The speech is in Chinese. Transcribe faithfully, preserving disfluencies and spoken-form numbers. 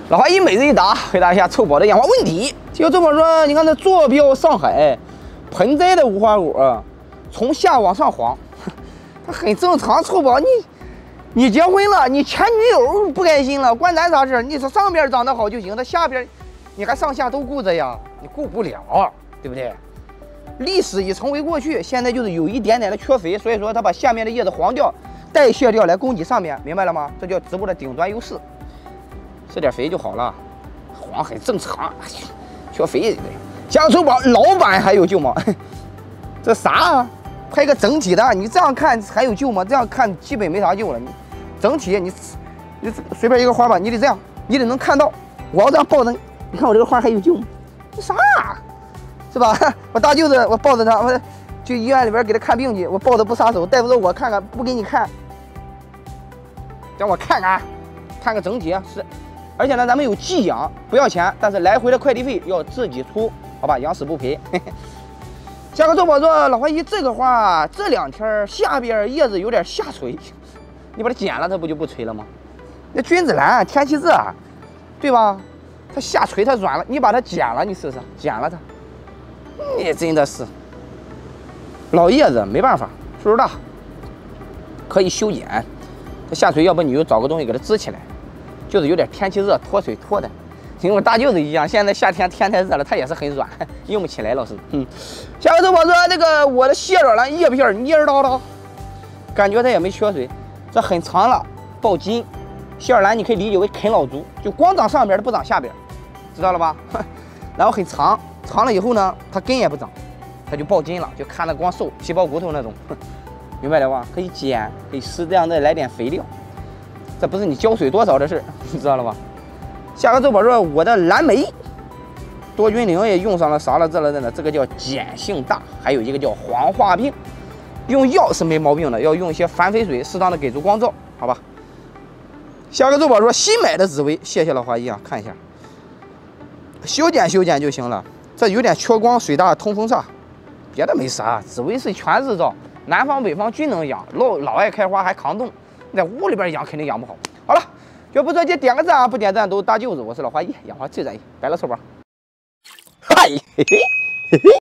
老华一每日一答，回答一下臭宝的养花问题。这个臭宝说，你看这坐标上海，盆栽的无花果从下往上黄，它很正常。臭宝，你你结婚了，你前女友不开心了，关咱啥事？你说上边长得好就行，它下边你还上下都顾着呀，你顾不了，对不对？历史已成为过去，现在就是有一点点的缺肥，所以说它把下面的叶子黄掉，代谢掉来供给上面，明白了吗？这叫植物的顶端优势。施点肥就好了，黄很正常，缺肥。加个臭宝，老板还有救吗？这啥啊？拍个整体的，你这样看还有救吗？这样看基本没啥救了。你整体你你随便一个花吧，你得这样，你得能看到。我要这样抱着，你看我这个花还有救吗？这啥、啊？是吧？我大舅子我抱着他，我去医院里边给他看病去，我抱着不撒手。大夫说我看看，不给你看，让我看看，看个整体是。而且呢，咱们有寄养，不要钱，但是来回的快递费要自己出，好吧？养死不赔。下个周宝说，老华姨，这个花这两天下边叶子有点下垂，你把它剪了，它不就不垂了吗？那君子兰天气热，对吧？它下垂，它软了，你把它剪了，你试试，剪了它，你真的是老叶子没办法，岁数大，可以修剪。它下垂，要不你就找个东西给它支起来。就是有点天气热脱水脱的，跟我大舅子一样。现在夏天天太热了，它也是很软，用不起来。老师，嗯。下个周宝说，那个我的蟹爪兰叶片蔫叨叨，感觉它也没缺水，这很长了，爆筋。蟹爪兰你可以理解为啃老族，就光长上边的不长下边，知道了吧？然后很长，长了以后呢，它根也不长，它就爆筋了，就看着光瘦皮包骨头那种，明白了吧？可以剪，可以施这样的来点肥料。这不是你浇水多少的事，你知道了吧？下个周宝说，我的蓝莓多菌灵也用上了啥了这了这了，这个叫碱性大，还有一个叫黄化病，用药是没毛病的，要用一些反肥水，适当的给足光照，好吧？下个周宝说，新买的紫薇，谢谢老华姨啊，看一下，修剪修剪就行了，这有点缺光，水大，通风煞，别的没啥，紫薇是全日照，南方北方均能养，老老爱开花还抗冻。在屋里边养肯定养不好。好了，就不着急，点个赞啊！不点赞都大舅子。我是老华姨，养花最专业，拜了臭宝。嗨，嘿嘿嘿嘿。